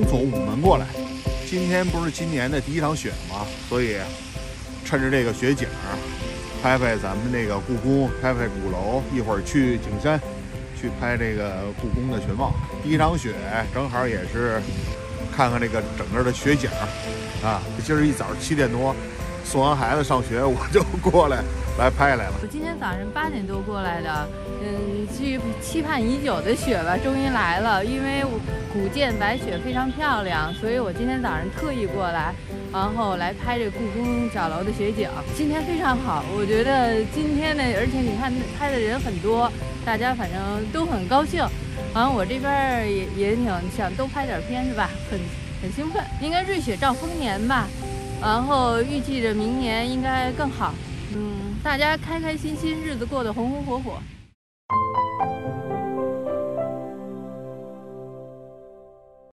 从午门过来。今天不是今年的第一场雪吗？所以趁着这个雪景，拍拍咱们那个故宫，拍拍鼓楼，一会儿去景山，去拍这个故宫的全貌。第一场雪正好也是看看这个整个的雪景啊。今儿一早7点多送完孩子上学，我就过来拍来了。 我今天早上8点多过来的，期盼已久的雪吧，终于来了。因为古建白雪非常漂亮，所以我今天早上特意过来，然后来拍这故宫角楼的雪景。今天非常好，我觉得今天呢，而且你看拍的人很多，大家反正都很高兴。然后我这边也挺想多拍点片子吧，很兴奋。应该瑞雪兆丰年吧，然后预计着明年应该更好。大家开开心心，日子过得红红火火。